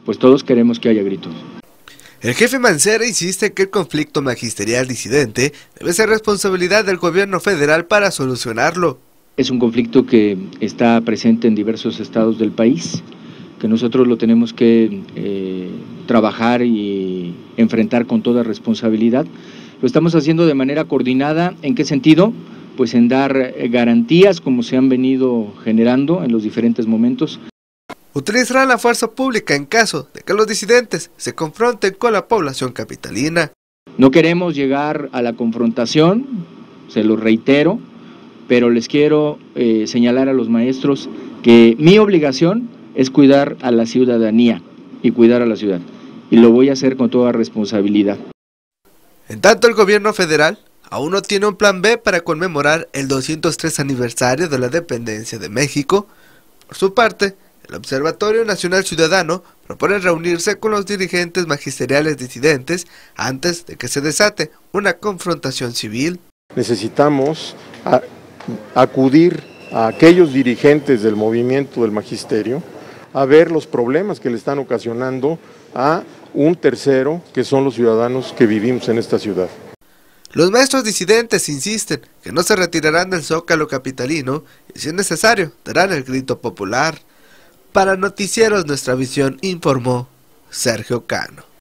pues todos queremos que haya gritos. El jefe Mancera insiste que el conflicto magisterial disidente debe ser responsabilidad del gobierno federal para solucionarlo. Es un conflicto que está presente en diversos estados del país, que nosotros lo tenemos que trabajar y enfrentar con toda responsabilidad. Lo estamos haciendo de manera coordinada. ¿En qué sentido? Pues en dar garantías como se han venido generando en los diferentes momentos. Utilizarán la fuerza pública en caso de que los disidentes se confronten con la población capitalina. No queremos llegar a la confrontación, se lo reitero, pero les quiero señalar a los maestros que mi obligación es cuidar a la ciudadanía y cuidar a la ciudad, y lo voy a hacer con toda responsabilidad. En tanto, el gobierno federal aún no tiene un plan B para conmemorar el 203 aniversario de la independencia de México. Por su parte, el Observatorio Nacional Ciudadano propone reunirse con los dirigentes magisteriales disidentes antes de que se desate una confrontación civil. Necesitamos acudir a aquellos dirigentes del movimiento del magisterio a ver los problemas que le están ocasionando a un tercero, que son los ciudadanos que vivimos en esta ciudad. Los maestros disidentes insisten que no se retirarán del Zócalo capitalino y, si es necesario, darán el grito popular. Para Noticieros Nuestra Visión, informó Sergio Cano.